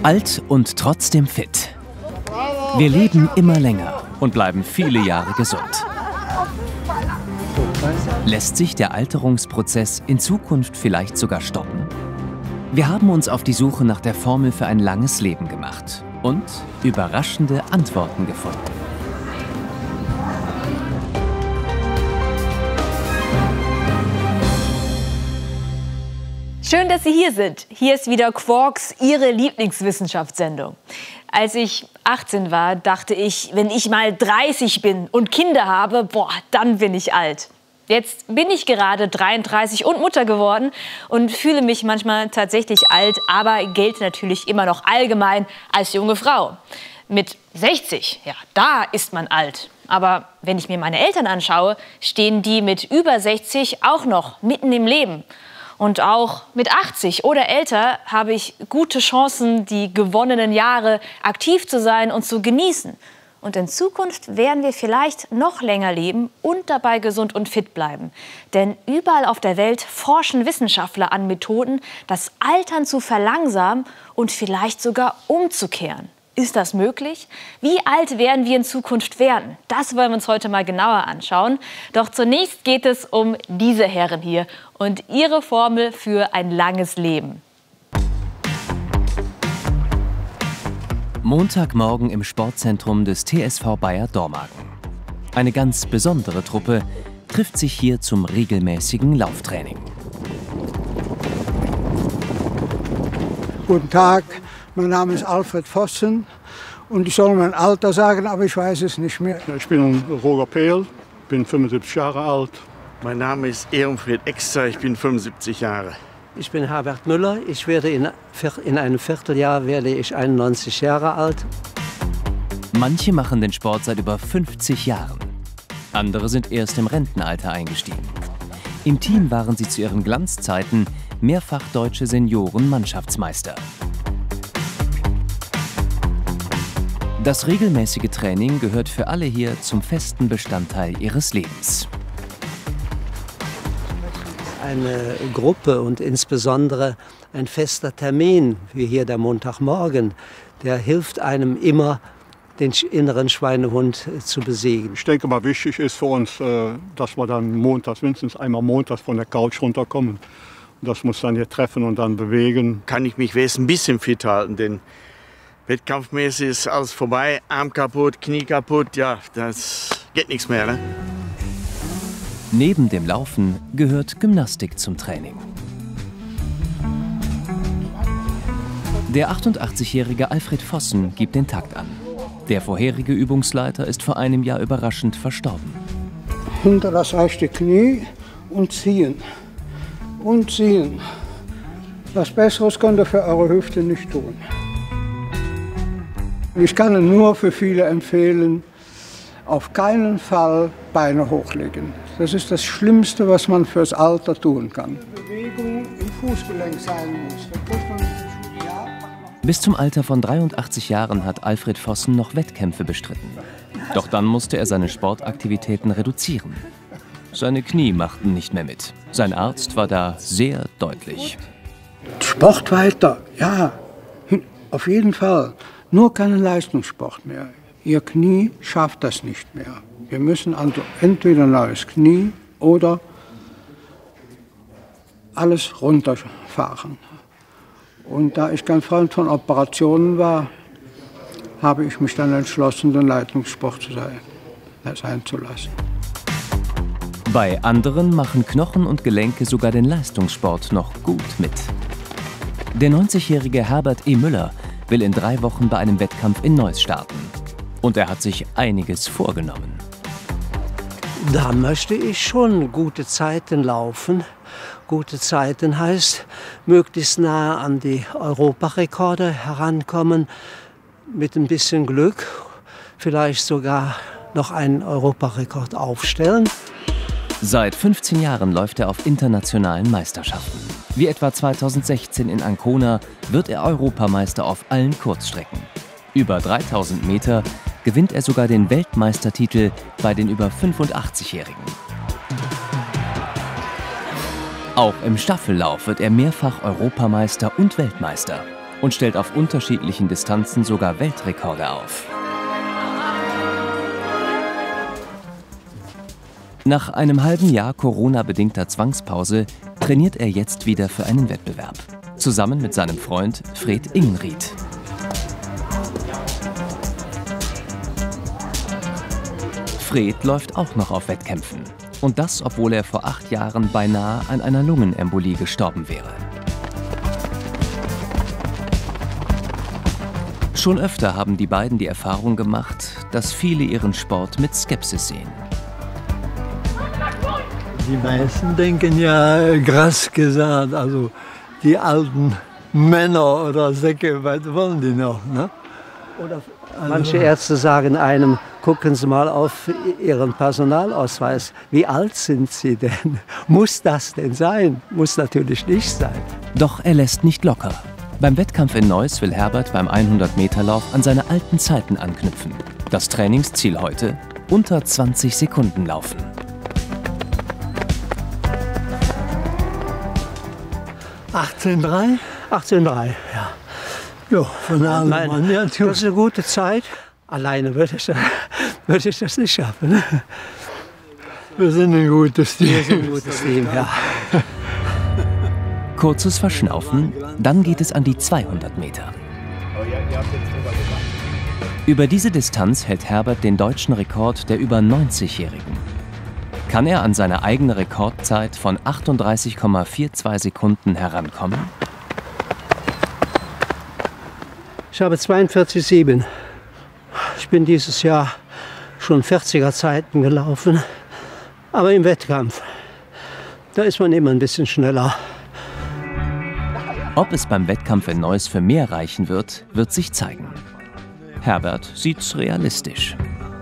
Alt und trotzdem fit. Wir leben immer länger und bleiben viele Jahre gesund. Lässt sich der Alterungsprozess in Zukunft vielleicht sogar stoppen? Wir haben uns auf die Suche nach der Formel für ein langes Leben gemacht und überraschende Antworten gefunden. Schön, dass Sie hier sind. Hier ist wieder Quarks, Ihre Lieblingswissenschaftssendung. Als ich 18 war, dachte ich, wenn ich mal 30 bin und Kinder habe, boah, dann bin ich alt. Jetzt bin ich gerade 33 und Mutter geworden und fühle mich manchmal tatsächlich alt, aber gelte natürlich immer noch allgemein als junge Frau. Mit 60, ja, da ist man alt. Aber wenn ich mir meine Eltern anschaue, stehen die mit über 60 auch noch mitten im Leben. Und auch mit 80 oder älter habe ich gute Chancen, die gewonnenen Jahre aktiv zu sein und zu genießen. Und in Zukunft werden wir vielleicht noch länger leben und dabei gesund und fit bleiben. Denn überall auf der Welt forschen Wissenschaftler an Methoden, das Altern zu verlangsamen und vielleicht sogar umzukehren. Ist das möglich? Wie alt werden wir in Zukunft werden? Das wollen wir uns heute mal genauer anschauen. Doch zunächst geht es um diese Herren hier und ihre Formel für ein langes Leben. Montagmorgen im Sportzentrum des TSV Bayer Dormagen. Eine ganz besondere Truppe trifft sich hier zum regelmäßigen Lauftraining. Guten Tag, mein Name ist Alfred Vossen und ich soll mein Alter sagen, aber ich weiß es nicht mehr. Ich bin Roger Pehl, bin 75 Jahre alt. Mein Name ist Ehrenfried Exter, ich bin 75 Jahre. Ich bin Herbert Müller, ich werde in einem Vierteljahr werde ich 91 Jahre alt. Manche machen den Sport seit über 50 Jahren. Andere sind erst im Rentenalter eingestiegen. Im Team waren sie zu ihren Glanzzeiten mehrfach deutsche Senioren-Mannschaftsmeister. Das regelmäßige Training gehört für alle hier zum festen Bestandteil ihres Lebens. Eine Gruppe und insbesondere ein fester Termin, wie hier der Montagmorgen, der hilft einem immer, den inneren Schweinehund zu besiegen. Ich denke mal, wichtig ist für uns, dass wir dann montags, mindestens einmal montags von der Couch runterkommen. Das muss dann hier treffen und dann bewegen. Kann ich mich wenigstens ein bisschen fit halten, denn wettkampfmäßig ist alles vorbei. Arm kaputt, Knie kaputt, ja, das geht nichts mehr. Ne? Neben dem Laufen gehört Gymnastik zum Training. Der 88-jährige Alfred Vossen gibt den Takt an. Der vorherige Übungsleiter ist vor einem Jahr überraschend verstorben. Hinter das rechte Knie und ziehen. Und ziehen. Was Besseres könnt ihr für eure Hüfte nicht tun. Ich kann nur für viele empfehlen, auf keinen Fall Beine hochlegen. Das ist das Schlimmste, was man fürs Alter tun kann. Bewegung im Fußgelenk sein muss. Bis zum Alter von 83 Jahren hat Alfred Vossen noch Wettkämpfe bestritten. Doch dann musste er seine Sportaktivitäten reduzieren. Seine Knie machten nicht mehr mit. Sein Arzt war da sehr deutlich. Sport weiter, ja, auf jeden Fall. Nur keinen Leistungssport mehr. Ihr Knie schafft das nicht mehr. Wir müssen also entweder ein neues Knie oder alles runterfahren. Und da ich kein Freund von Operationen war, habe ich mich dann entschlossen, den Leistungssport sein zu lassen. Bei anderen machen Knochen und Gelenke sogar den Leistungssport noch gut mit. Der 90-jährige Herbert E. Müller will in 3 Wochen bei einem Wettkampf in Neuss starten. Und er hat sich einiges vorgenommen. Da möchte ich schon gute Zeiten laufen. Gute Zeiten heißt, möglichst nah an die Europarekorde herankommen. Mit ein bisschen Glück vielleicht sogar noch einen Europarekord aufstellen. Seit 15 Jahren läuft er auf internationalen Meisterschaften. Wie etwa 2016 in Ancona wird er Europameister auf allen Kurzstrecken. Über 3000 Meter gewinnt er sogar den Weltmeistertitel bei den über 85-Jährigen. Auch im Staffellauf wird er mehrfach Europameister und Weltmeister. und stellt auf unterschiedlichen Distanzen sogar Weltrekorde auf. Nach einem halben Jahr Corona-bedingter Zwangspause trainiert er jetzt wieder für einen Wettbewerb. Zusammen mit seinem Freund Fred Ingenried. Fred läuft auch noch auf Wettkämpfen. Und das, obwohl er vor 8 Jahren beinahe an einer Lungenembolie gestorben wäre. Schon öfter haben die beiden die Erfahrung gemacht, dass viele ihren Sport mit Skepsis sehen. Die meisten denken ja, krass gesagt, also die alten Männer oder Säcke, was wollen die noch? Ne? Oder manche Ärzte sagen einem, gucken Sie mal auf Ihren Personalausweis. Wie alt sind Sie denn? Muss das denn sein? Muss natürlich nicht sein. Doch er lässt nicht locker. Beim Wettkampf in Neuss will Herbert beim 100-Meter-Lauf an seine alten Zeiten anknüpfen. Das Trainingsziel heute: unter 20 Sekunden laufen. 18,3? 18,3, ja. Ja, von allen Mann, ja, das ist eine gute Zeit. Alleine würde ich das nicht schaffen. Wir sind ein gutes Team. Wir sind ein gutes Team, ja. Kurzes Verschnaufen, dann geht es an die 200 Meter. Über diese Distanz hält Herbert den deutschen Rekord der über 90-Jährigen. Kann er an seine eigene Rekordzeit von 38,42 Sekunden herankommen? Ich habe 42,7. Ich bin dieses Jahr schon 40er Zeiten gelaufen, aber im Wettkampf, da ist man immer ein bisschen schneller. Ob es beim Wettkampf in Neuss für mehr reichen wird, wird sich zeigen. Herbert sieht's realistisch.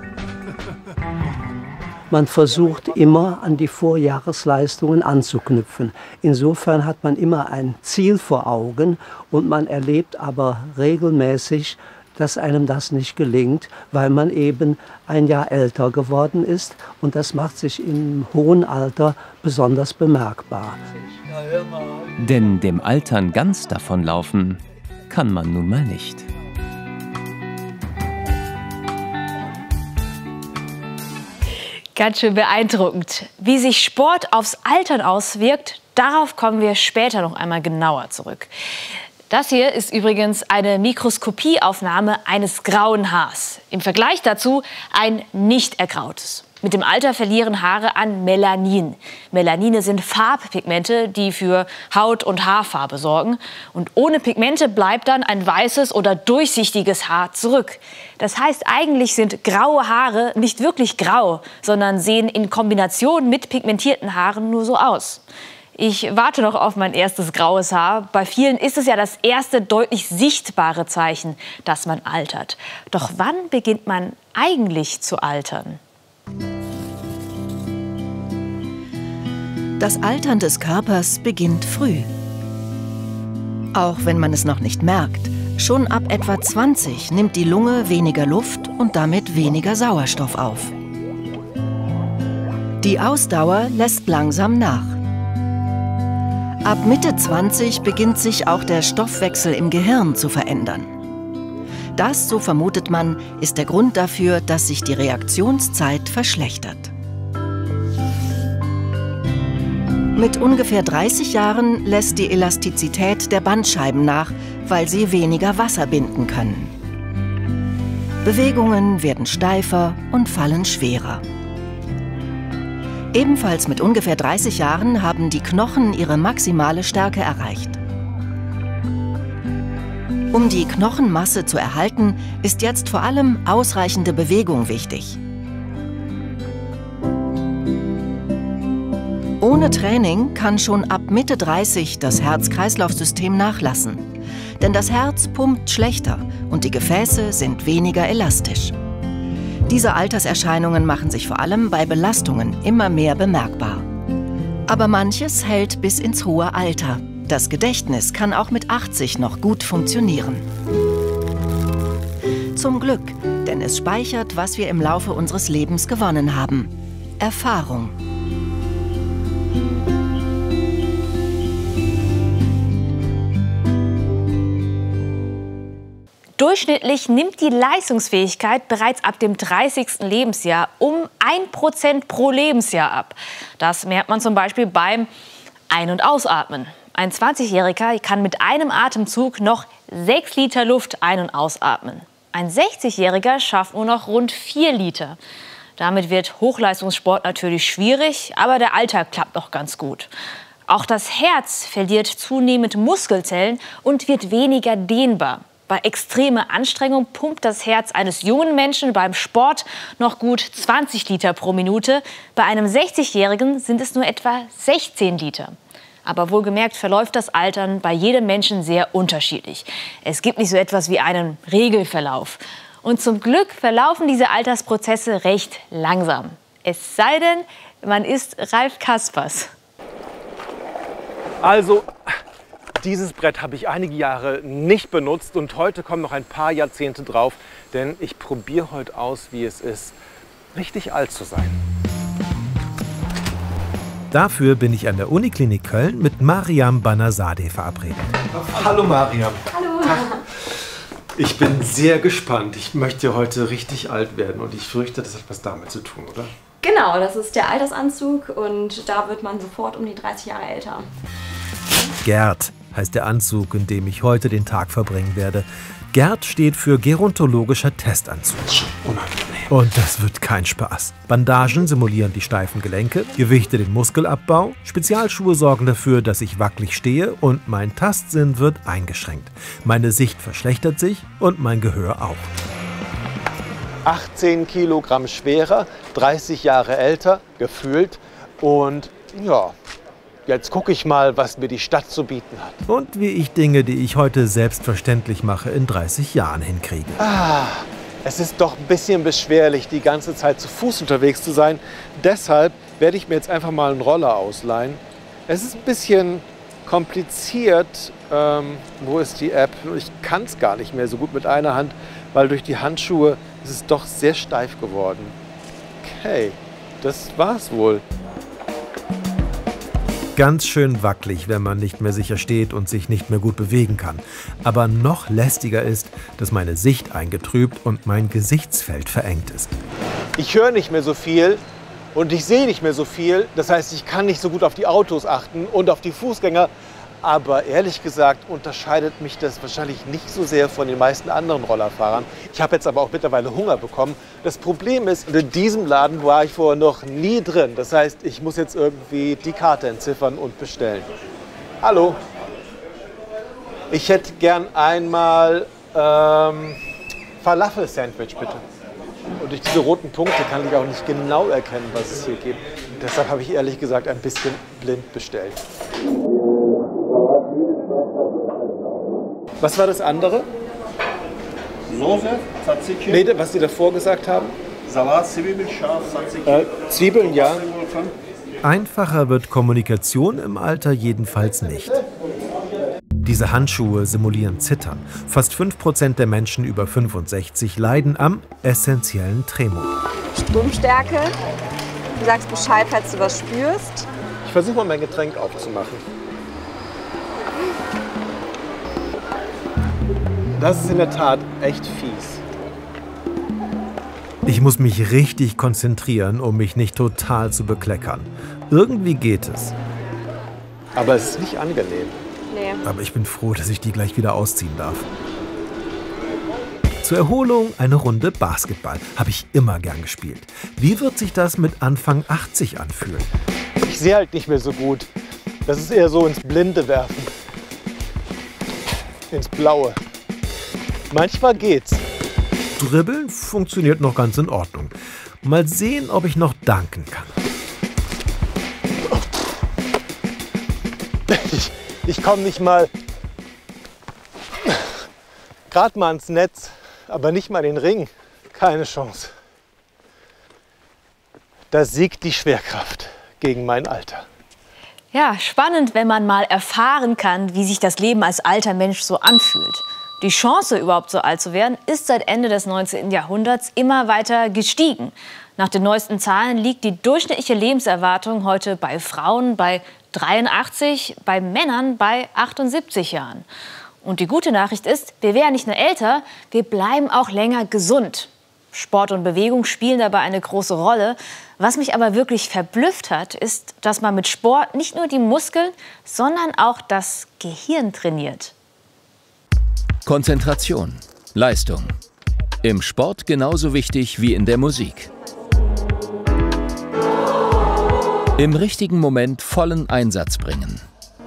Man versucht immer an die Vorjahresleistungen anzuknüpfen. Insofern hat man immer ein Ziel vor Augen und man erlebt aber regelmäßig, dass einem das nicht gelingt, weil man eben ein Jahr älter geworden ist und das macht sich im hohen Alter besonders bemerkbar. Denn dem Altern ganz davonlaufen kann man nun mal nicht. Ganz schön beeindruckend. Wie sich Sport aufs Altern auswirkt, darauf kommen wir später noch einmal genauer zurück. Das hier ist übrigens eine Mikroskopieaufnahme eines grauen Haars. Im Vergleich dazu ein nicht ergrautes. Mit dem Alter verlieren Haare an Melanin. Melanine sind Farbpigmente, die für Haut- und Haarfarbe sorgen. Und ohne Pigmente bleibt dann ein weißes oder durchsichtiges Haar zurück. Das heißt, eigentlich sind graue Haare nicht wirklich grau, sondern sehen in Kombination mit pigmentierten Haaren nur so aus. Ich warte noch auf mein erstes graues Haar. Bei vielen ist es ja das erste deutlich sichtbare Zeichen, dass man altert. Doch wann beginnt man eigentlich zu altern? Das Altern des Körpers beginnt früh. Auch wenn man es noch nicht merkt, schon ab etwa 20 nimmt die Lunge weniger Luft und damit weniger Sauerstoff auf. Die Ausdauer lässt langsam nach. Ab Mitte 20 beginnt sich auch der Stoffwechsel im Gehirn zu verändern. Das, so vermutet man, ist der Grund dafür, dass sich die Reaktionszeit verschlechtert. Mit ungefähr 30 Jahren lässt die Elastizität der Bandscheiben nach, weil sie weniger Wasser binden können. Bewegungen werden steifer und fallen schwerer. Ebenfalls mit ungefähr 30 Jahren haben die Knochen ihre maximale Stärke erreicht. Um die Knochenmasse zu erhalten, ist jetzt vor allem ausreichende Bewegung wichtig. Ohne Training kann schon ab Mitte 30 das Herz-Kreislauf-System nachlassen. Denn das Herz pumpt schlechter und die Gefäße sind weniger elastisch. Diese Alterserscheinungen machen sich vor allem bei Belastungen immer mehr bemerkbar. Aber manches hält bis ins hohe Alter. Das Gedächtnis kann auch mit 80 noch gut funktionieren. Zum Glück, denn es speichert, was wir im Laufe unseres Lebens gewonnen haben. Erfahrung. Durchschnittlich nimmt die Leistungsfähigkeit bereits ab dem 30. Lebensjahr um 1% pro Lebensjahr ab. Das merkt man zum Beispiel beim Ein- und Ausatmen. Ein 20-Jähriger kann mit einem Atemzug noch 6 Liter Luft ein- und ausatmen. Ein 60-Jähriger schafft nur noch rund 4 Liter. Damit wird Hochleistungssport natürlich schwierig, aber der Alltag klappt noch ganz gut. Auch das Herz verliert zunehmend Muskelzellen und wird weniger dehnbar. Bei extremer Anstrengung pumpt das Herz eines jungen Menschen beim Sport noch gut 20 Liter pro Minute. Bei einem 60-Jährigen sind es nur etwa 16 Liter. Aber wohlgemerkt verläuft das Altern bei jedem Menschen sehr unterschiedlich. Es gibt nicht so etwas wie einen Regelverlauf. Und zum Glück verlaufen diese Altersprozesse recht langsam. Es sei denn, man ist Ralf Kaspers. Also, dieses Brett habe ich einige Jahre nicht benutzt und heute kommen noch ein paar Jahrzehnte drauf, denn ich probiere heute aus, wie es ist, richtig alt zu sein. Dafür bin ich an der Uniklinik Köln mit Mariam Banazadeh verabredet. Hallo Mariam. Hallo. Ich bin sehr gespannt. Ich möchte heute richtig alt werden und ich fürchte, das hat was damit zu tun, oder? Genau, das ist der Altersanzug und da wird man sofort um die 30 Jahre älter. Gerd heißt der Anzug, in dem ich heute den Tag verbringen werde. Gerd steht für gerontologischer Testanzug. Unangenehm. Und das wird kein Spaß. Bandagen simulieren die steifen Gelenke, Gewichte den Muskelabbau, Spezialschuhe sorgen dafür, dass ich wackelig stehe und mein Tastsinn wird eingeschränkt. Meine Sicht verschlechtert sich und mein Gehör auch. 18 Kilogramm schwerer, 30 Jahre älter, gefühlt. Und ja, jetzt gucke ich mal, was mir die Stadt zu bieten hat. Und wie ich Dinge, die ich heute selbstverständlich mache, in 30 Jahren hinkriege. Es ist doch ein bisschen beschwerlich, die ganze Zeit zu Fuß unterwegs zu sein. Deshalb werde ich mir jetzt einfach mal einen Roller ausleihen. Es ist ein bisschen kompliziert. Wo ist die App? Ich kann es gar nicht mehr so gut mit einer Hand, weil durch die Handschuhe ist es doch sehr steif geworden. Okay, das war's wohl. Ganz schön wackelig, wenn man nicht mehr sicher steht und sich nicht mehr gut bewegen kann. Aber noch lästiger ist, dass meine Sicht eingetrübt und mein Gesichtsfeld verengt ist. Ich höre nicht mehr so viel und ich sehe nicht mehr so viel. Das heißt, ich kann nicht so gut auf die Autos achten und auf die Fußgänger. Aber ehrlich gesagt unterscheidet mich das wahrscheinlich nicht so sehr von den meisten anderen Rollerfahrern. Ich habe jetzt aber auch mittlerweile Hunger bekommen. Das Problem ist, in diesem Laden war ich vorher noch nie drin. Das heißt, ich muss jetzt irgendwie die Karte entziffern und bestellen. Hallo. Ich hätte gern einmal Falafel-Sandwich, bitte. Und durch diese roten Punkte kann ich auch nicht genau erkennen, was es hier gibt. Deshalb habe ich ehrlich gesagt ein bisschen blind bestellt. Was war das andere? Soße, Tzatziki. Nee, was Sie davor gesagt haben? Salat, Zwiebeln, Schaf, Tzatziki. Zwiebeln, ja. Einfacher wird Kommunikation im Alter jedenfalls nicht. Diese Handschuhe simulieren Zittern. Fast 5% der Menschen über 65 leiden am essentiellen Tremor. Stimmstärke. Du sagst Bescheid, falls du was spürst. Ich versuche mal mein Getränk aufzumachen. Das ist in der Tat echt fies. Ich muss mich richtig konzentrieren, um mich nicht total zu bekleckern. Irgendwie geht es. Aber es ist nicht angenehm. Nee. Aber ich bin froh, dass ich die gleich wieder ausziehen darf. Zur Erholung eine Runde Basketball. Habe ich immer gern gespielt. Wie wird sich das mit Anfang 80 anfühlen? Ich sehe halt nicht mehr so gut. Das ist eher so ins Blinde werfen. Ins Blaue. Manchmal geht's. Dribbeln funktioniert noch ganz in Ordnung. Mal sehen, ob ich noch danken kann. Ich komme nicht mal gerade mal ins Netz, aber nicht mal den Ring. Keine Chance. Da siegt die Schwerkraft gegen mein Alter. Ja, spannend, wenn man mal erfahren kann, wie sich das Leben als alter Mensch so anfühlt. Die Chance, überhaupt so alt zu werden, ist seit Ende des 19. Jahrhunderts immer weiter gestiegen. Nach den neuesten Zahlen liegt die durchschnittliche Lebenserwartung heute bei Frauen bei 83, bei Männern bei 78 Jahren. Und die gute Nachricht ist, wir werden nicht nur älter, wir bleiben auch länger gesund. Sport und Bewegung spielen dabei eine große Rolle. Was mich aber wirklich verblüfft hat, ist, dass man mit Sport nicht nur die Muskeln, sondern auch das Gehirn trainiert. Konzentration, Leistung. Im Sport genauso wichtig wie in der Musik. Im richtigen Moment vollen Einsatz bringen.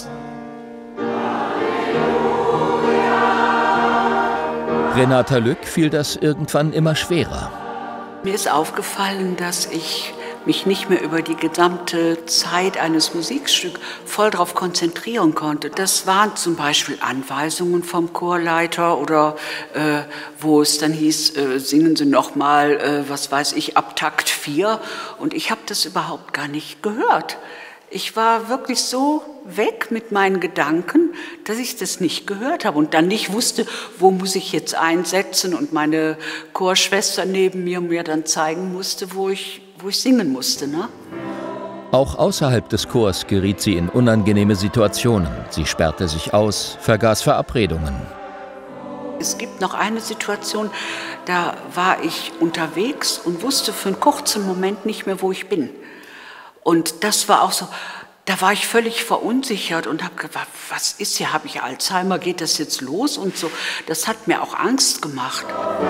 Renata Lück fiel das irgendwann immer schwerer. Mir ist aufgefallen, dass ich mich nicht mehr über die gesamte Zeit eines Musikstücks voll darauf konzentrieren konnte. Das waren zum Beispiel Anweisungen vom Chorleiter oder wo es dann hieß, singen Sie noch mal, was weiß ich, ab Takt 4. Und ich habe das überhaupt gar nicht gehört. Ich war wirklich so weg mit meinen Gedanken, dass ich das nicht gehört habe und dann nicht wusste, wo muss ich jetzt einsetzen und meine Chorschwester neben mir dann zeigen musste, wo ich singen musste. Ne? Auch außerhalb des Chors geriet sie in unangenehme Situationen. Sie sperrte sich aus, vergaß Verabredungen. Es gibt noch eine Situation, da war ich unterwegs und wusste für einen kurzen Moment nicht mehr, wo ich bin. Und das war auch so, da war ich völlig verunsichert und habe gedacht, was ist hier, habe ich Alzheimer, geht das jetzt los und so. Das hat mir auch Angst gemacht.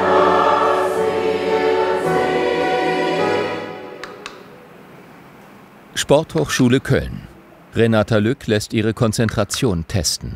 Sporthochschule Köln. Renata Lück lässt ihre Konzentration testen.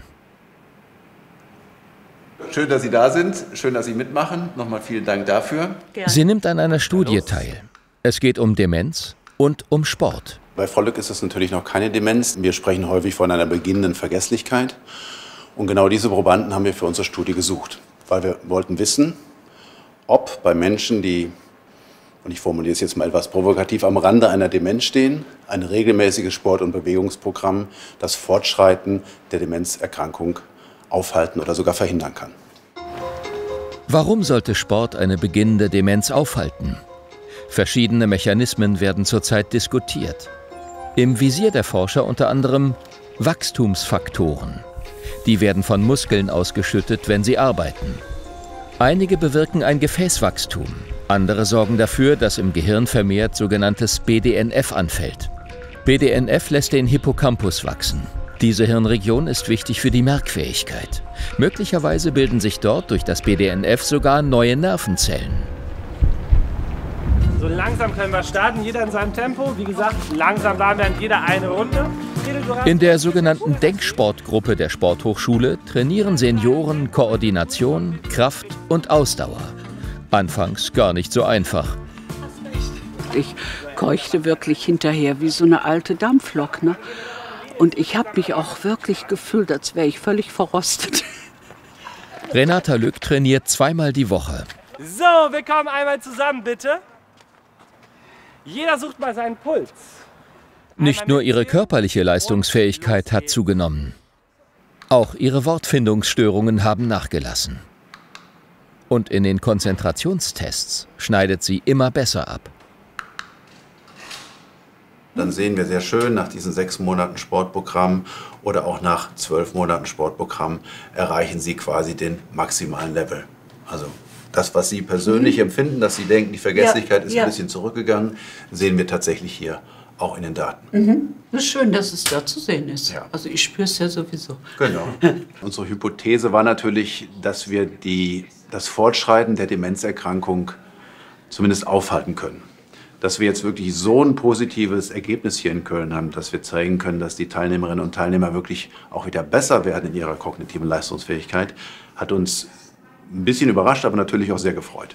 Schön, dass Sie da sind, schön, dass Sie mitmachen. Nochmal vielen Dank dafür. Sie nimmt an einer Studie teil. Es geht um Demenz und um Sport. Bei Frau Lück ist es natürlich noch keine Demenz. Wir sprechen häufig von einer beginnenden Vergesslichkeit. Und genau diese Probanden haben wir für unsere Studie gesucht, weil wir wollten wissen, ob bei Menschen, die, und ich formuliere es jetzt mal etwas provokativ, am Rande einer Demenz stehen, ein regelmäßiges Sport- und Bewegungsprogramm das Fortschreiten der Demenzerkrankung aufhalten oder sogar verhindern kann. Warum sollte Sport eine beginnende Demenz aufhalten? Verschiedene Mechanismen werden zurzeit diskutiert. Im Visier der Forscher unter anderem Wachstumsfaktoren. Die werden von Muskeln ausgeschüttet, wenn sie arbeiten. Einige bewirken ein Gefäßwachstum, andere sorgen dafür, dass im Gehirn vermehrt sogenanntes BDNF anfällt. BDNF lässt den Hippocampus wachsen. Diese Hirnregion ist wichtig für die Merkfähigkeit. Möglicherweise bilden sich dort durch das BDNF sogar neue Nervenzellen. So langsam können wir starten, jeder in seinem Tempo. Wie gesagt, langsam bleiben wir in jeder eine Runde. In der sogenannten Denksportgruppe der Sporthochschule trainieren Senioren Koordination, Kraft und Ausdauer. Anfangs gar nicht so einfach. Ich keuchte wirklich hinterher wie so eine alte Dampflok. Ne? Und ich habe mich auch wirklich gefühlt, als wäre ich völlig verrostet. Renata Lück trainiert 2-mal die Woche. So, wir kommen einmal zusammen, bitte. Jeder sucht mal seinen Puls. Nicht nur ihre körperliche Leistungsfähigkeit hat zugenommen. Auch ihre Wortfindungsstörungen haben nachgelassen. Und in den Konzentrationstests schneidet sie immer besser ab. Dann sehen wir sehr schön, nach diesen 6 Monaten Sportprogramm oder auch nach 12 Monaten Sportprogramm erreichen Sie quasi den maximalen Level. Also das, was Sie persönlich empfinden, dass Sie denken, die Vergesslichkeit ist ein bisschen zurückgegangen, sehen wir tatsächlich hier auch in den Daten. Das ist schön, dass es da zu sehen ist. Ja. Also ich spüre es ja sowieso. Genau. Unsere Hypothese war natürlich, dass wir das Fortschreiten der Demenzerkrankung zumindest aufhalten können. Dass wir jetzt wirklich so ein positives Ergebnis hier in Köln haben, dass wir zeigen können, dass die Teilnehmerinnen und Teilnehmer wirklich auch wieder besser werden in ihrer kognitiven Leistungsfähigkeit, hat uns ein bisschen überrascht, aber natürlich auch sehr gefreut.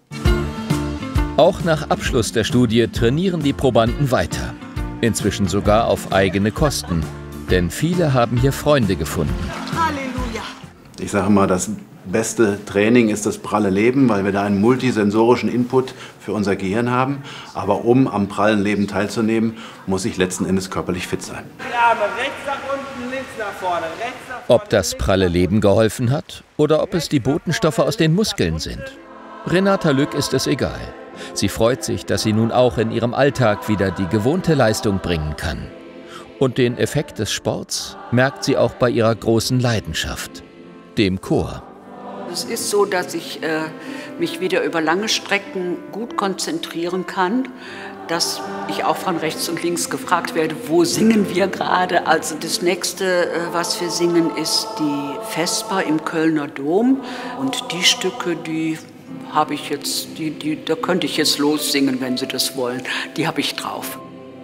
Auch nach Abschluss der Studie trainieren die Probanden weiter. Inzwischen sogar auf eigene Kosten. Denn viele haben hier Freunde gefunden. Halleluja! Ich sage mal, das beste Training ist das pralle Leben, weil wir da einen multisensorischen Input für unser Gehirn haben. Aber um am prallen Leben teilzunehmen, muss ich letzten Endes körperlich fit sein. Die Arme rechts nach unten, links nach vorne, rechts nach vorne. Ob das pralle Leben geholfen hat oder ob es die Botenstoffe aus den Muskeln sind. Renata Lück ist es egal. Sie freut sich, dass sie nun auch in ihrem Alltag wieder die gewohnte Leistung bringen kann. Und den Effekt des Sports merkt sie auch bei ihrer großen Leidenschaft, dem Chor. Es ist so, dass ich mich wieder über lange Strecken gut konzentrieren kann, dass ich auch von rechts und links gefragt werde, wo singen wir gerade? Also das nächste, was wir singen, ist die Vesper im Kölner Dom. Und die Stücke, die habe ich jetzt, da könnte ich jetzt lossingen, wenn Sie das wollen. Die habe ich drauf.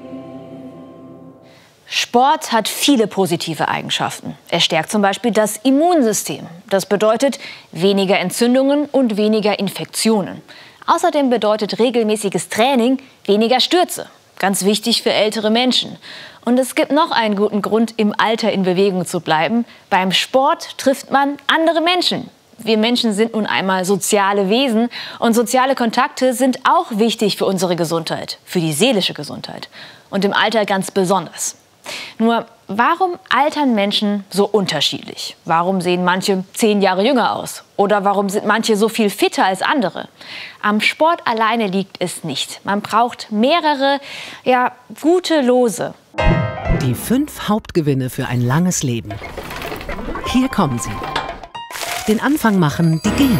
Sport hat viele positive Eigenschaften. Er stärkt zum Beispiel das Immunsystem. Das bedeutet weniger Entzündungen und weniger Infektionen. Außerdem bedeutet regelmäßiges Training weniger Stürze. Ganz wichtig für ältere Menschen. Und es gibt noch einen guten Grund, im Alter in Bewegung zu bleiben. Beim Sport trifft man andere Menschen. Wir Menschen sind nun einmal soziale Wesen. Und soziale Kontakte sind auch wichtig für unsere Gesundheit, für die seelische Gesundheit. Und im Alter ganz besonders. Nur, warum altern Menschen so unterschiedlich? Warum sehen manche 10 Jahre jünger aus? Oder warum sind manche so viel fitter als andere? Am Sport alleine liegt es nicht. Man braucht mehrere, gute Lose. Die 5 Hauptgewinne für ein langes Leben. Hier kommen sie. Den Anfang machen die Gene.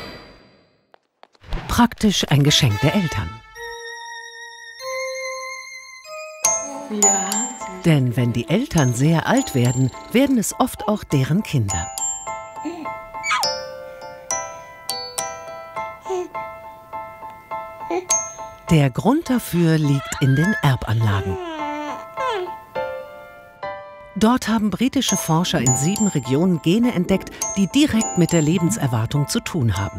Praktisch ein Geschenk der Eltern. Ja. Denn wenn die Eltern sehr alt werden, werden es oft auch deren Kinder. Der Grund dafür liegt in den Erbanlagen. Dort haben britische Forscher in 7 Regionen Gene entdeckt, die direkt mit der Lebenserwartung zu tun haben.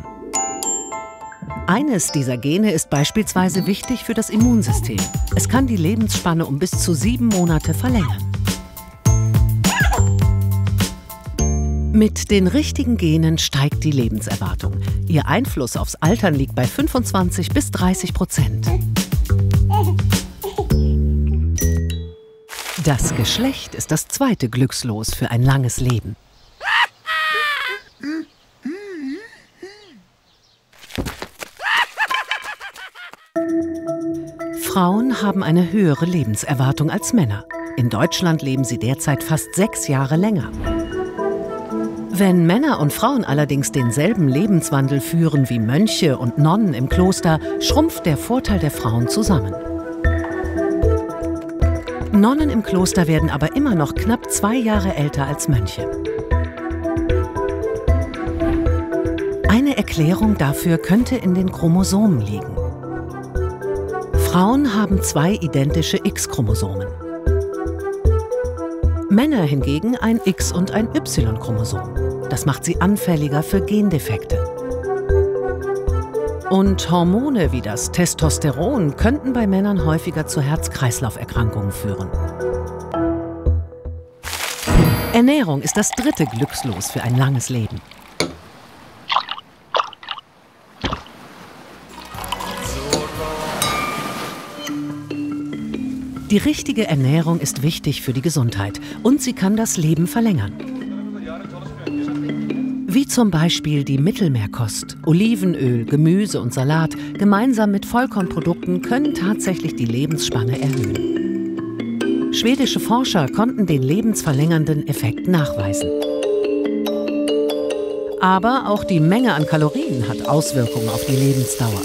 Eines dieser Gene ist beispielsweise wichtig für das Immunsystem. Es kann die Lebensspanne um bis zu 7 Monate verlängern. Mit den richtigen Genen steigt die Lebenserwartung. Ihr Einfluss aufs Altern liegt bei 25 bis 30%. Das Geschlecht ist das zweite Glückslos für ein langes Leben. Frauen haben eine höhere Lebenserwartung als Männer. In Deutschland leben sie derzeit fast 6 Jahre länger. Wenn Männer und Frauen allerdings denselben Lebenswandel führen wie Mönche und Nonnen im Kloster, schrumpft der Vorteil der Frauen zusammen. Nonnen im Kloster werden aber immer noch knapp 2 Jahre älter als Mönche. Eine Erklärung dafür könnte in den Chromosomen liegen. Frauen haben 2 identische X-Chromosomen. Männer hingegen ein X- und ein Y-Chromosom. Das macht sie anfälliger für Gendefekte. Und Hormone wie das Testosteron könnten bei Männern häufiger zu Herz-Kreislauf-Erkrankungen führen. Ernährung ist das dritte Glückslos für ein langes Leben. Die richtige Ernährung ist wichtig für die Gesundheit und sie kann das Leben verlängern. Wie zum Beispiel die Mittelmeerkost. Olivenöl, Gemüse und Salat gemeinsam mit Vollkornprodukten können tatsächlich die Lebensspanne erhöhen. Schwedische Forscher konnten den lebensverlängernden Effekt nachweisen. Aber auch die Menge an Kalorien hat Auswirkungen auf die Lebensdauer.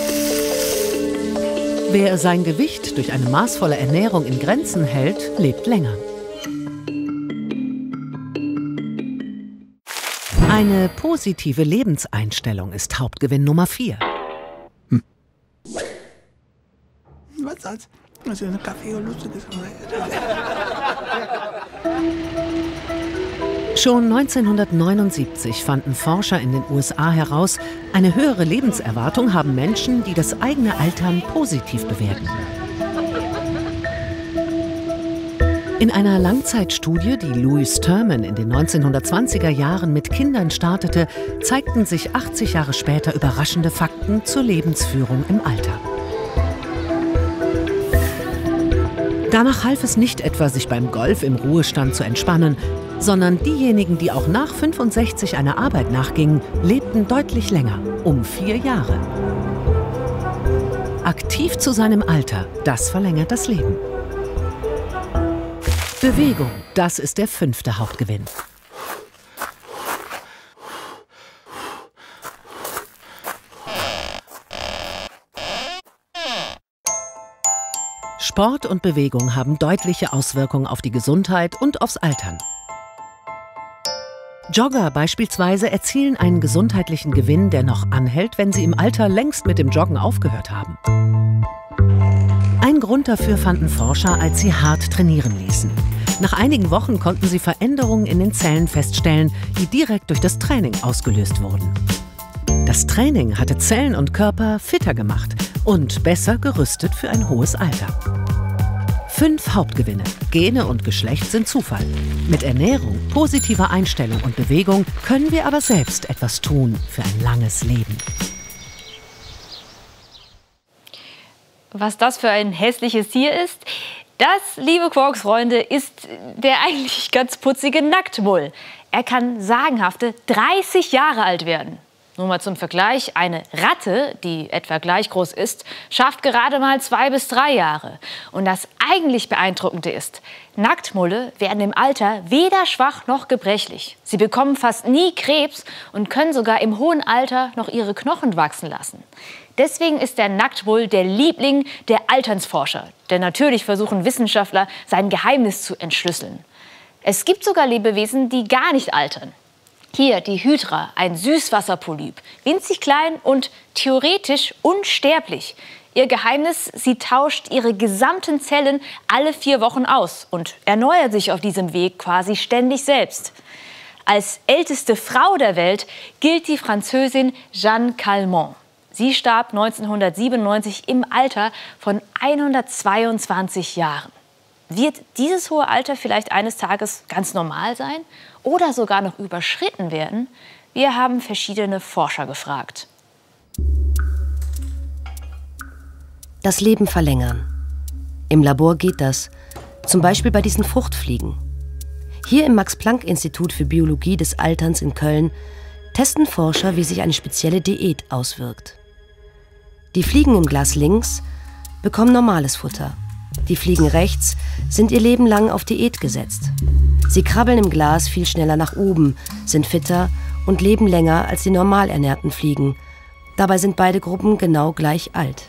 Wer sein Gewicht durch eine maßvolle Ernährung in Grenzen hält, lebt länger. Eine positive Lebenseinstellung ist Hauptgewinn Nummer 4. Was soll's? Das ist ein Kaffee und lustiges. Schon 1979 fanden Forscher in den USA heraus, eine höhere Lebenserwartung haben Menschen, die das eigene Altern positiv bewerten. In einer Langzeitstudie, die Louis Terman in den 1920er Jahren mit Kindern startete, zeigten sich 80 Jahre später überraschende Fakten zur Lebensführung im Alter. Danach half es nicht etwa, sich beim Golf im Ruhestand zu entspannen, sondern diejenigen, die auch nach 65 einer Arbeit nachgingen, lebten deutlich länger, um 4 Jahre. Aktiv zu seinem Alter, das verlängert das Leben. Bewegung, das ist der 5. Hauptgewinn. Sport und Bewegung haben deutliche Auswirkungen auf die Gesundheit und aufs Altern. Jogger beispielsweise erzielen einen gesundheitlichen Gewinn, der noch anhält, wenn sie im Alter längst mit dem Joggen aufgehört haben. Ein Grund dafür fanden Forscher, als sie hart trainieren ließen. Nach einigen Wochen konnten sie Veränderungen in den Zellen feststellen, die direkt durch das Training ausgelöst wurden. Das Training hatte Zellen und Körper fitter gemacht und besser gerüstet für ein hohes Alter. 5 Hauptgewinne. Gene und Geschlecht sind Zufall. Mit Ernährung, positiver Einstellung und Bewegung können wir aber selbst etwas tun für ein langes Leben. Was das für ein hässliches Tier ist? Das, liebe Quarks-Freunde, ist der eigentlich ganz putzige Nacktmull. Er kann sagenhafte 30 Jahre alt werden. Nur mal zum Vergleich, eine Ratte, die etwa gleich groß ist, schafft gerade mal 2 bis 3 Jahre. Und das eigentlich Beeindruckende ist, Nacktmulle werden im Alter weder schwach noch gebrechlich. Sie bekommen fast nie Krebs und können sogar im hohen Alter noch ihre Knochen wachsen lassen. Deswegen ist der Nacktmull der Liebling der Alternsforscher. Denn natürlich versuchen Wissenschaftler, sein Geheimnis zu entschlüsseln. Es gibt sogar Lebewesen, die gar nicht altern. Hier die Hydra, ein Süßwasserpolyp, winzig klein und theoretisch unsterblich. Ihr Geheimnis, sie tauscht ihre gesamten Zellen alle 4 Wochen aus und erneuert sich auf diesem Weg quasi ständig selbst. Als älteste Frau der Welt gilt die Französin Jeanne Calment. Sie starb 1997 im Alter von 122 Jahren. Wird dieses hohe Alter vielleicht eines Tages ganz normal sein oder sogar noch überschritten werden? Wir haben verschiedene Forscher gefragt. Das Leben verlängern. Im Labor geht das, zum Beispiel bei diesen Fruchtfliegen. Hier im Max-Planck-Institut für Biologie des Alterns in Köln testen Forscher, wie sich eine spezielle Diät auswirkt. Die Fliegen im Glas links bekommen normales Futter. Die Fliegen rechts sind ihr Leben lang auf Diät gesetzt. Sie krabbeln im Glas viel schneller nach oben, sind fitter und leben länger als die normal ernährten Fliegen. Dabei sind beide Gruppen genau gleich alt.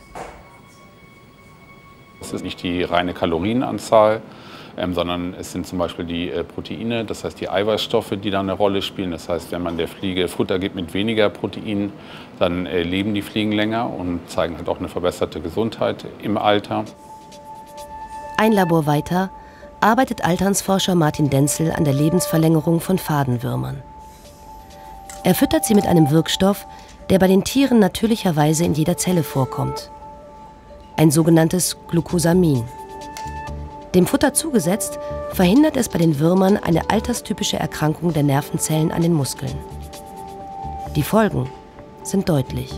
Es ist nicht die reine Kalorienanzahl, sondern es sind zum Beispiel die Proteine, das heißt die Eiweißstoffe, die da eine Rolle spielen. Das heißt, wenn man der Fliege Futter gibt mit weniger Protein, dann leben die Fliegen länger und zeigen halt auch eine verbesserte Gesundheit im Alter. Ein Labor weiter arbeitet Alternsforscher Martin Denzel an der Lebensverlängerung von Fadenwürmern. Er füttert sie mit einem Wirkstoff, der bei den Tieren natürlicherweise in jeder Zelle vorkommt. Ein sogenanntes Glucosamin. Dem Futter zugesetzt, verhindert es bei den Würmern eine alterstypische Erkrankung der Nervenzellen an den Muskeln. Die Folgen sind deutlich.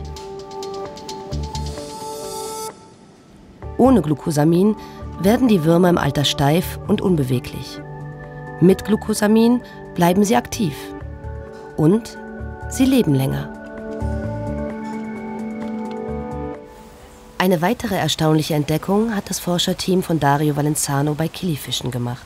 Ohne Glucosamin werden die Würmer im Alter steif und unbeweglich. Mit Glucosamin bleiben sie aktiv. Und sie leben länger. Eine weitere erstaunliche Entdeckung hat das Forscherteam von Dario Valenzano bei Killifischen gemacht.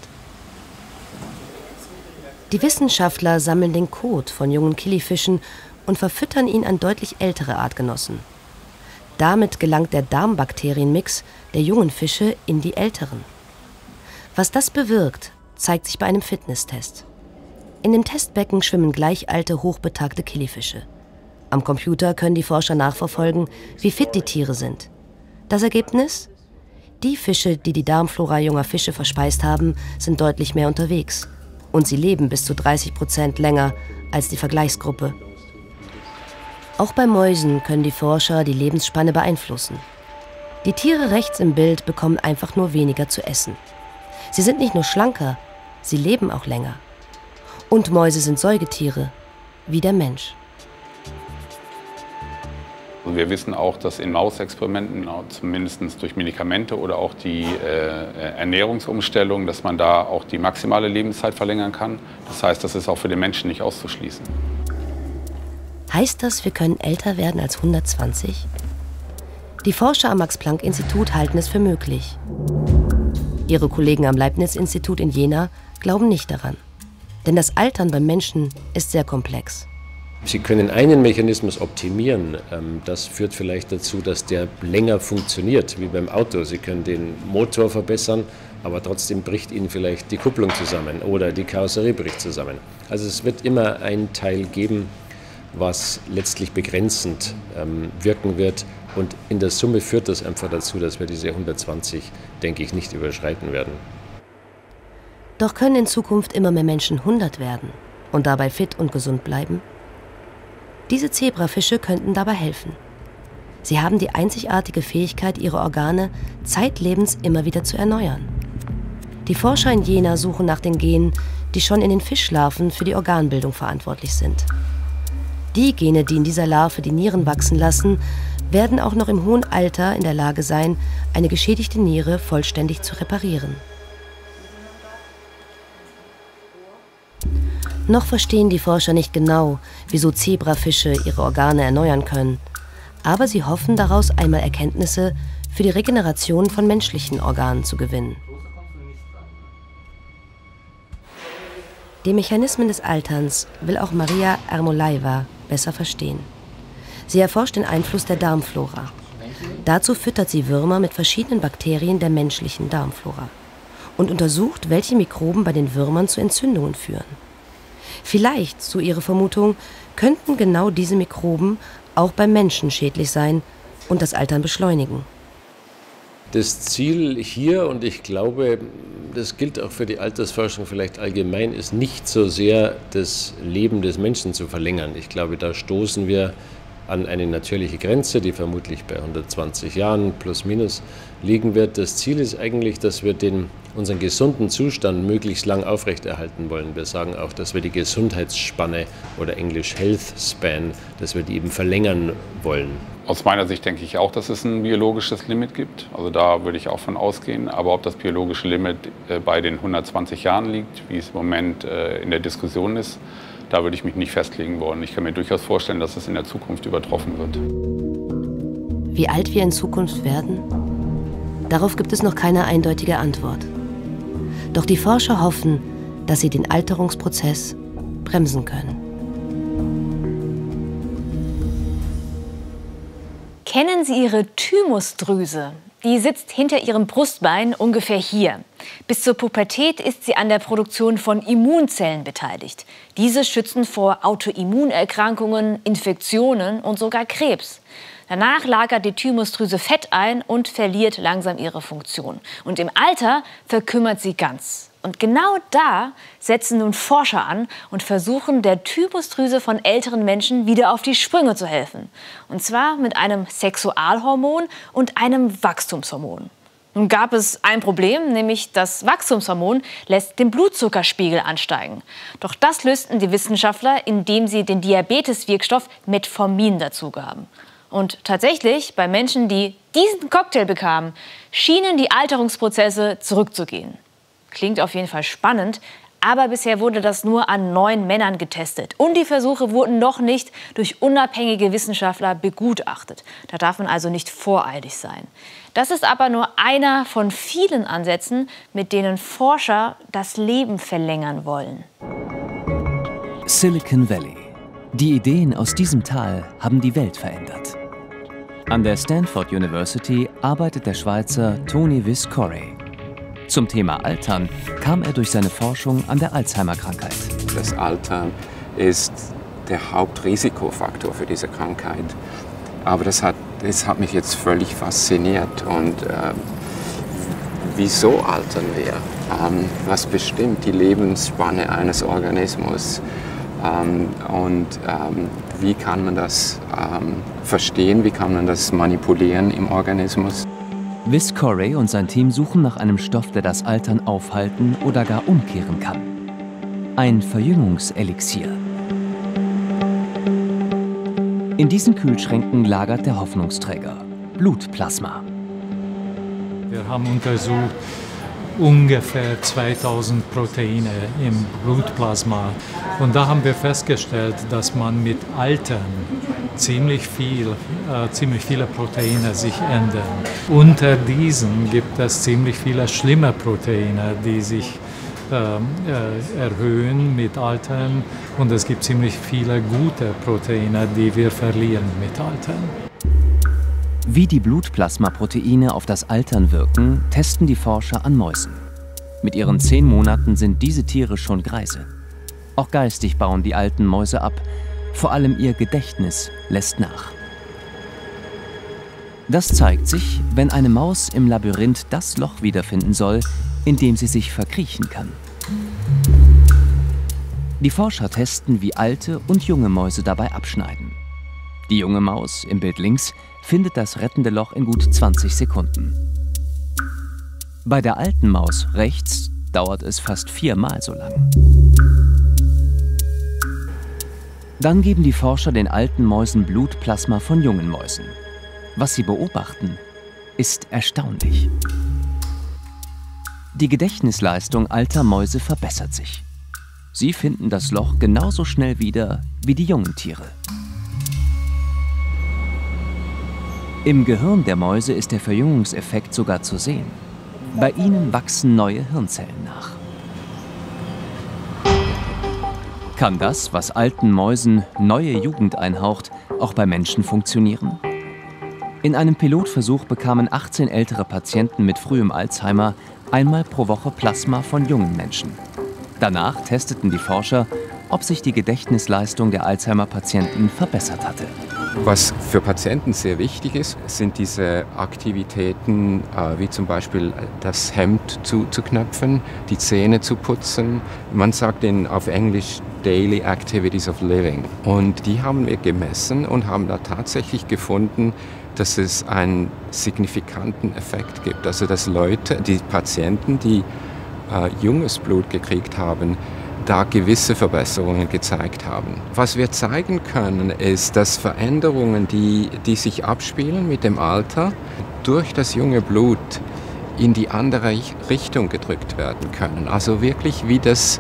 Die Wissenschaftler sammeln den Kot von jungen Killifischen und verfüttern ihn an deutlich ältere Artgenossen. Damit gelangt der Darmbakterienmix der jungen Fische in die älteren. Was das bewirkt, zeigt sich bei einem Fitnesstest. In dem Testbecken schwimmen gleich alte, hochbetagte Killifische. Am Computer können die Forscher nachverfolgen, wie fit die Tiere sind. Das Ergebnis? Die Fische, die die Darmflora junger Fische verspeist haben, sind deutlich mehr unterwegs. Und sie leben bis zu 30% länger als die Vergleichsgruppe. Auch bei Mäusen können die Forscher die Lebensspanne beeinflussen. Die Tiere rechts im Bild bekommen einfach nur weniger zu essen. Sie sind nicht nur schlanker, sie leben auch länger. Und Mäuse sind Säugetiere, wie der Mensch. Wir wissen auch, dass in Mausexperimenten, zumindest durch Medikamente oder auch die Ernährungsumstellung, dass man da auch die maximale Lebenszeit verlängern kann. Das heißt, das ist auch für den Menschen nicht auszuschließen. Heißt das, wir können älter werden als 120? Die Forscher am Max-Planck-Institut halten es für möglich. Ihre Kollegen am Leibniz-Institut in Jena glauben nicht daran. Denn das Altern beim Menschen ist sehr komplex. Sie können einen Mechanismus optimieren, das führt vielleicht dazu, dass der länger funktioniert, wie beim Auto. Sie können den Motor verbessern, aber trotzdem bricht Ihnen vielleicht die Kupplung zusammen oder die Karosserie bricht zusammen. Also es wird immer einen Teil geben, was letztlich begrenzend wirken wird. Und in der Summe führt das einfach dazu, dass wir diese 120, denke ich, nicht überschreiten werden. Doch können in Zukunft immer mehr Menschen 100 werden und dabei fit und gesund bleiben? Diese Zebrafische könnten dabei helfen. Sie haben die einzigartige Fähigkeit, ihre Organe zeitlebens immer wieder zu erneuern. Die Forscher in Jena suchen nach den Genen, die schon in den Fischlarven für die Organbildung verantwortlich sind. Die Gene, die in dieser Larve die Nieren wachsen lassen, werden auch noch im hohen Alter in der Lage sein, eine geschädigte Niere vollständig zu reparieren. Noch verstehen die Forscher nicht genau, wieso Zebrafische ihre Organe erneuern können. Aber sie hoffen daraus einmal Erkenntnisse für die Regeneration von menschlichen Organen zu gewinnen. Die Mechanismen des Alterns will auch Maria Ermolaeva besser verstehen. Sie erforscht den Einfluss der Darmflora. Dazu füttert sie Würmer mit verschiedenen Bakterien der menschlichen Darmflora und untersucht, welche Mikroben bei den Würmern zu Entzündungen führen. Vielleicht, so ihre Vermutung, könnten genau diese Mikroben auch beim Menschen schädlich sein und das Altern beschleunigen. Das Ziel hier, und ich glaube, das gilt auch für die Altersforschung vielleicht allgemein, ist nicht so sehr, das Leben des Menschen zu verlängern. Ich glaube, da stoßen wir an eine natürliche Grenze, die vermutlich bei 120 Jahren plus minus liegen wird. Das Ziel ist eigentlich, dass wir unseren gesunden Zustand möglichst lang aufrechterhalten wollen. Wir sagen auch, dass wir die Gesundheitsspanne oder englisch Health Span, dass wir die eben verlängern wollen. Aus meiner Sicht denke ich auch, dass es ein biologisches Limit gibt. Also da würde ich auch von ausgehen. Aber ob das biologische Limit bei den 120 Jahren liegt, wie es im Moment in der Diskussion ist, da würde ich mich nicht festlegen wollen. Ich kann mir durchaus vorstellen, dass es in der Zukunft übertroffen wird. Wie alt wir in Zukunft werden? Darauf gibt es noch keine eindeutige Antwort. Doch die Forscher hoffen, dass sie den Alterungsprozess bremsen können. Kennen Sie Ihre Thymusdrüse? Die sitzt hinter Ihrem Brustbein ungefähr hier. Bis zur Pubertät ist sie an der Produktion von Immunzellen beteiligt. Diese schützen vor Autoimmunerkrankungen, Infektionen und sogar Krebs. Danach lagert die Thymusdrüse Fett ein und verliert langsam ihre Funktion. Und im Alter verkümmert sie ganz. Und genau da setzen nun Forscher an und versuchen, der Thymusdrüse von älteren Menschen wieder auf die Sprünge zu helfen. Und zwar mit einem Sexualhormon und einem Wachstumshormon. Nun gab es ein Problem, nämlich das Wachstumshormon lässt den Blutzuckerspiegel ansteigen. Doch das lösten die Wissenschaftler, indem sie den Diabeteswirkstoff Metformin dazugaben. Und tatsächlich, bei Menschen, die diesen Cocktail bekamen, schienen die Alterungsprozesse zurückzugehen. Klingt auf jeden Fall spannend, aber bisher wurde das nur an 9 Männern getestet. Und die Versuche wurden noch nicht durch unabhängige Wissenschaftler begutachtet. Da darf man also nicht voreilig sein. Das ist aber nur einer von vielen Ansätzen, mit denen Forscher das Leben verlängern wollen. Silicon Valley. Die Ideen aus diesem Tal haben die Welt verändert. An der Stanford University arbeitet der Schweizer Tony Viscorey. Zum Thema Altern kam er durch seine Forschung an der Alzheimer-Krankheit. Das Altern ist der Hauptrisikofaktor für diese Krankheit. Aber das hat mich jetzt völlig fasziniert. Und wieso altern wir? Was bestimmt die Lebensspanne eines Organismus? Wie kann man das verstehen? Wie kann man das manipulieren im Organismus? Viscorey und sein Team suchen nach einem Stoff, der das Altern aufhalten oder gar umkehren kann. Ein Verjüngungselixier. In diesen Kühlschränken lagert der Hoffnungsträger, Blutplasma. Wir haben untersucht ungefähr 2000 Proteine im Blutplasma. Und da haben wir festgestellt, dass man mit Altern ziemlich viele Proteine sich ändern. Unter diesen gibt es ziemlich viele schlimme Proteine, die sich erhöhen mit Altern und es gibt ziemlich viele gute Proteine, die wir verlieren mit Altern. Wie die Blutplasmaproteine auf das Altern wirken, testen die Forscher an Mäusen. Mit ihren 10 Monaten sind diese Tiere schon Greise. Auch geistig bauen die alten Mäuse ab. Vor allem ihr Gedächtnis lässt nach. Das zeigt sich, wenn eine Maus im Labyrinth das Loch wiederfinden soll, in dem sie sich verkriechen kann. Die Forscher testen, wie alte und junge Mäuse dabei abschneiden. Die junge Maus im Bild links findet das rettende Loch in gut 20 Sekunden. Bei der alten Maus rechts dauert es fast 4-mal so lang. Dann geben die Forscher den alten Mäusen Blutplasma von jungen Mäusen. Was sie beobachten, ist erstaunlich. Die Gedächtnisleistung alter Mäuse verbessert sich. Sie finden das Loch genauso schnell wieder wie die jungen Tiere. Im Gehirn der Mäuse ist der Verjüngungseffekt sogar zu sehen. Bei ihnen wachsen neue Hirnzellen nach. Kann das, was alten Mäusen neue Jugend einhaucht, auch bei Menschen funktionieren? In einem Pilotversuch bekamen 18 ältere Patienten mit frühem Alzheimer einmal pro Woche Plasma von jungen Menschen. Danach testeten die Forscher, ob sich die Gedächtnisleistung der Alzheimer-Patienten verbessert hatte. Was für Patienten sehr wichtig ist, sind diese Aktivitäten, wie zum Beispiel das Hemd zu knöpfen, die Zähne zu putzen. Man sagt ihnen auf Englisch Daily Activities of Living. Und die haben wir gemessen und haben da tatsächlich gefunden, dass es einen signifikanten Effekt gibt. Also dass Leute, die Patienten, die junges Blut gekriegt haben, da gewisse Verbesserungen gezeigt haben. Was wir zeigen können, ist, dass Veränderungen, die sich abspielen mit dem Alter, durch das junge Blut in die andere Richtung gedrückt werden können. Also wirklich wie das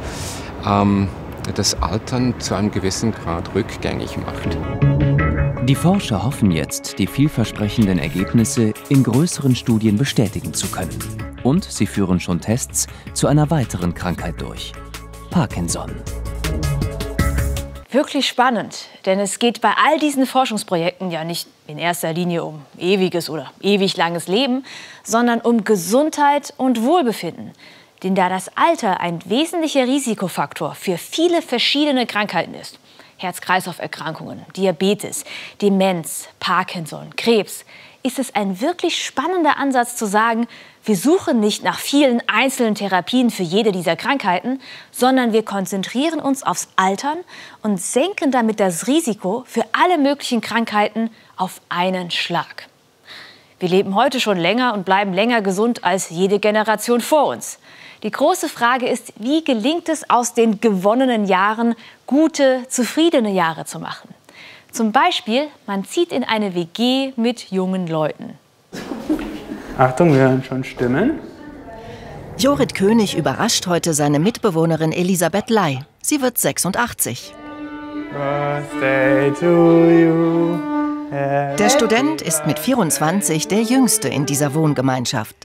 Altern zu einem gewissen Grad rückgängig macht. Die Forscher hoffen jetzt, die vielversprechenden Ergebnisse in größeren Studien bestätigen zu können. Und sie führen schon Tests zu einer weiteren Krankheit durch: Parkinson. Wirklich spannend, denn es geht bei all diesen Forschungsprojekten ja nicht in erster Linie um ewiges oder ewig langes Leben, sondern um Gesundheit und Wohlbefinden. Denn da das Alter ein wesentlicher Risikofaktor für viele verschiedene Krankheiten ist, Herz-Kreislauf-Erkrankungen, Diabetes, Demenz, Parkinson, Krebs, ist es ein wirklich spannender Ansatz zu sagen, wir suchen nicht nach vielen einzelnen Therapien für jede dieser Krankheiten, sondern wir konzentrieren uns aufs Altern und senken damit das Risiko für alle möglichen Krankheiten auf einen Schlag. Wir leben heute schon länger und bleiben länger gesund als jede Generation vor uns. Die große Frage ist, wie gelingt es, aus den gewonnenen Jahren gute, zufriedene Jahre zu machen? Zum Beispiel, man zieht in eine WG mit jungen Leuten. Achtung, wir hören schon Stimmen. Jorit König überrascht heute seine Mitbewohnerin Elisabeth Ley. Sie wird 86. Birthday to you. Der Student ist mit 24 der Jüngste in dieser Wohngemeinschaft.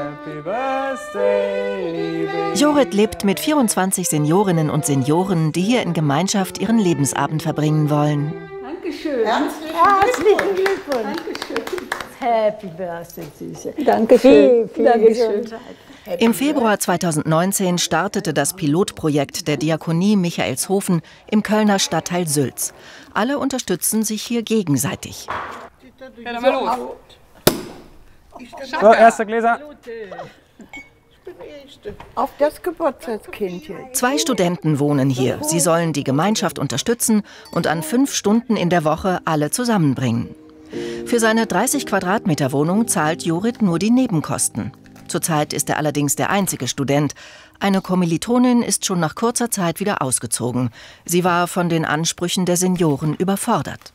Jorit lebt mit 24 Seniorinnen und Senioren, die hier in Gemeinschaft ihren Lebensabend verbringen wollen. Dankeschön. Herzlichen Glückwunsch. Dankeschön. Happy Birthday, Süße. Dankeschön. Viel Gesundheit. Im Februar 2019 startete das Pilotprojekt der Diakonie Michaelshofen im Kölner Stadtteil Sülz. Alle unterstützen sich hier gegenseitig. Ja, dann mal los. So, erste Gläser. Auf das Geburtstagskind hier. 2 Studenten wohnen hier. Sie sollen die Gemeinschaft unterstützen und an 5 Stunden in der Woche alle zusammenbringen. Für seine 30 Quadratmeter Wohnung zahlt Jorit nur die Nebenkosten. Zurzeit ist er allerdings der einzige Student. Eine Kommilitonin ist schon nach kurzer Zeit wieder ausgezogen. Sie war von den Ansprüchen der Senioren überfordert.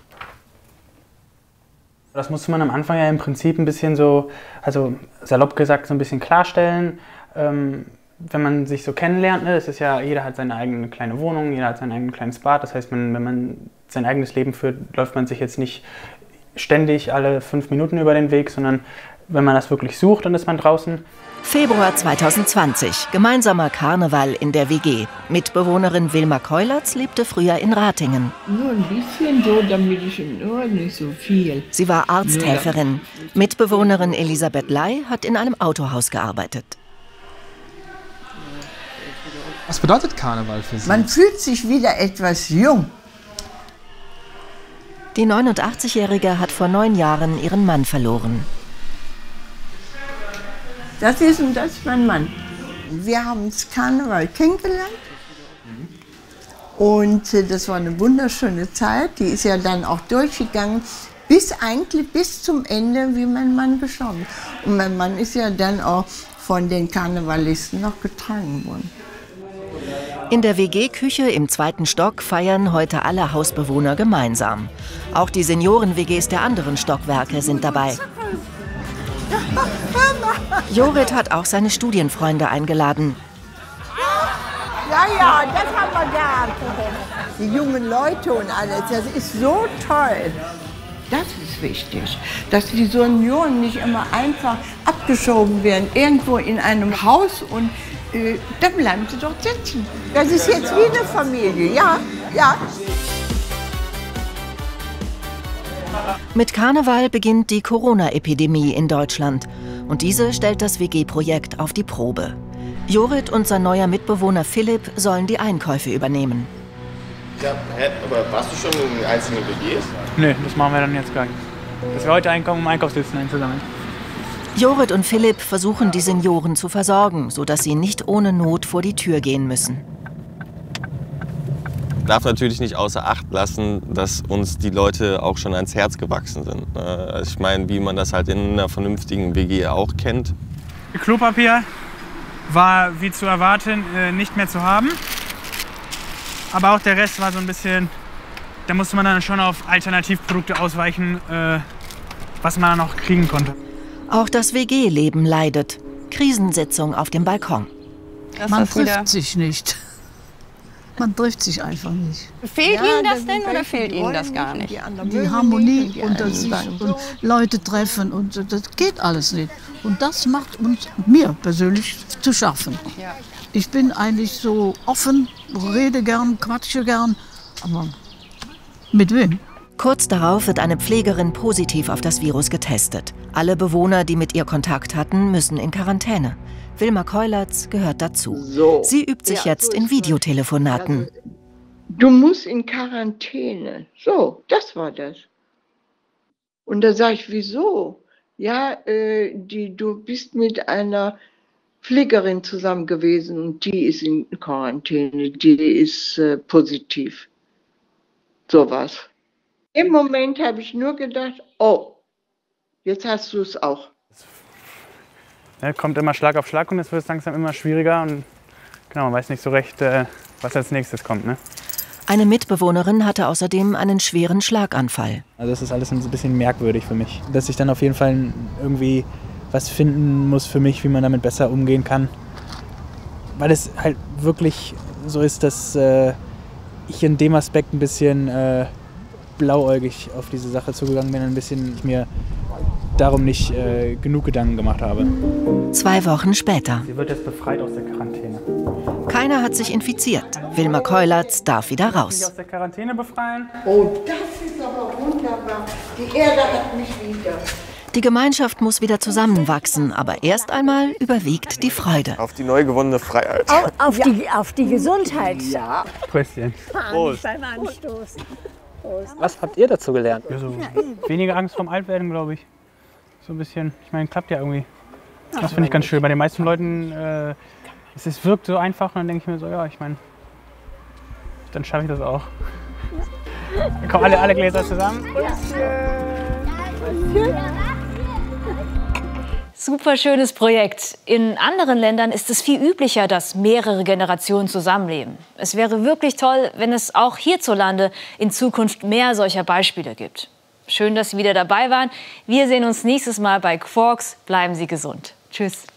Das musste man am Anfang ja im Prinzip ein bisschen so, also salopp gesagt, so ein bisschen klarstellen. Wenn man sich so kennenlernt, ne, das ist ja, jeder hat seine eigene kleine Wohnung, jeder hat sein eigenes kleines Bad. Das heißt, wenn man sein eigenes Leben führt, läuft man sich jetzt nicht ständig alle 5 Minuten über den Weg, sondern wenn man das wirklich sucht, dann ist man draußen. Februar 2020, gemeinsamer Karneval in der WG. Mitbewohnerin Wilma Keulertz lebte früher in Ratingen. Nur ein bisschen so, damit ich nur nicht so viel. Sie war Arzthelferin. Mitbewohnerin Elisabeth Ley hat in einem Autohaus gearbeitet. Was bedeutet Karneval für Sie? Man fühlt sich wieder etwas jung. Die 89-Jährige hat vor 9 Jahren ihren Mann verloren. Das ist mein Mann. Wir haben das Karneval kennengelernt. Und das war eine wunderschöne Zeit. Die ist ja dann auch durchgegangen, bis zum Ende, wie mein Mann gestorben ist. Und mein Mann ist ja dann auch von den Karnevalisten noch getragen worden. In der WG-Küche im 2. Stock feiern heute alle Hausbewohner gemeinsam. Auch die Senioren-WGs der anderen Stockwerke sind dabei. Jorit hat auch seine Studienfreunde eingeladen. Ja, das haben wir gern. Die jungen Leute und alles, das ist so toll. Das ist wichtig, dass die Senioren nicht immer einfach abgeschoben werden, irgendwo in einem Haus und dann bleiben sie dort sitzen. Das ist jetzt wie eine Familie, ja. Mit Karneval beginnt die Corona-Epidemie in Deutschland. Und diese stellt das WG-Projekt auf die Probe. Jorit und sein neuer Mitbewohner Philipp sollen die Einkäufe übernehmen. Ja, aber warst du schon in einzelnen WGs? Nö, das machen wir dann jetzt gleich. Dass wir heute einkommen, um Einkaufslisten einzusammeln. Jorit und Philipp versuchen, die Senioren zu versorgen, sodass sie nicht ohne Not vor die Tür gehen müssen. Ich darf natürlich nicht außer Acht lassen, dass uns die Leute auch schon ans Herz gewachsen sind. Also ich meine, wie man das halt in einer vernünftigen WG auch kennt. Klopapier war wie zu erwarten nicht mehr zu haben. Aber auch der Rest war so ein bisschen, da musste man dann schon auf Alternativprodukte ausweichen, was man dann noch kriegen konnte. Auch das WG-Leben leidet. Krisensitzung auf dem Balkon. Man trifft sich nicht. Man trifft sich einfach nicht. Fehlt Ihnen das denn oder fehlt Ihnen das gar nicht? Die Harmonie unter sich und Leute treffen und das geht alles nicht. Und das macht mir persönlich zu schaffen. Ich bin eigentlich so offen, rede gern, quatsche gern, aber mit wem? Kurz darauf wird eine Pflegerin positiv auf das Virus getestet. Alle Bewohner, die mit ihr Kontakt hatten, müssen in Quarantäne. Wilma Keulertz gehört dazu. Sie übt sich jetzt in Videotelefonaten. Du musst in Quarantäne. So, das war das. Und da sage ich, wieso? Ja, du bist mit einer Pflegerin zusammen gewesen und die ist in Quarantäne, die ist positiv. So was. Im Moment habe ich nur gedacht, oh, jetzt hast du es auch. Ja, kommt immer Schlag auf Schlag und es wird langsam immer schwieriger und genau, man weiß nicht so recht, was als nächstes kommt. Ne? Eine Mitbewohnerin hatte außerdem einen schweren Schlaganfall. Also das ist alles ein bisschen merkwürdig für mich, dass ich dann auf jeden Fall irgendwie was finden muss für mich, wie man damit besser umgehen kann. Weil es halt wirklich so ist, dass ich in dem Aspekt ein bisschen blauäugig auf diese Sache zugegangen bin, ein bisschen mir darum nicht genug Gedanken gemacht habe. 2 Wochen später. Sie wird jetzt befreit aus der Quarantäne. Keiner hat sich infiziert. Wilma Keulertz darf wieder Sie raus. aus der Quarantäne befreien. Oh, das ist aber wunderbar. Die Erde hat mich wieder. Die Gemeinschaft muss wieder zusammenwachsen, aber erst einmal überwiegt die Freude. Auf die neu gewonnene Freiheit. Auf die Gesundheit. Ja. Pröstchen. Prost. Beim Anstoßen. Prost. Was habt ihr dazu gelernt? Ja, so weniger Angst vorm Altwerden, glaube ich. So ein bisschen, ich meine, klappt ja irgendwie. Das finde ich ganz schön. Bei den meisten Leuten, es wirkt so einfach und dann denke ich mir so, ja, ich meine, dann schaffe ich das auch. Dann kommen alle Gläser zusammen. Super schönes Projekt. In anderen Ländern ist es viel üblicher, dass mehrere Generationen zusammenleben. Es wäre wirklich toll, wenn es auch hierzulande in Zukunft mehr solcher Beispiele gibt. Schön, dass Sie wieder dabei waren. Wir sehen uns nächstes Mal bei Quarks. Bleiben Sie gesund. Tschüss.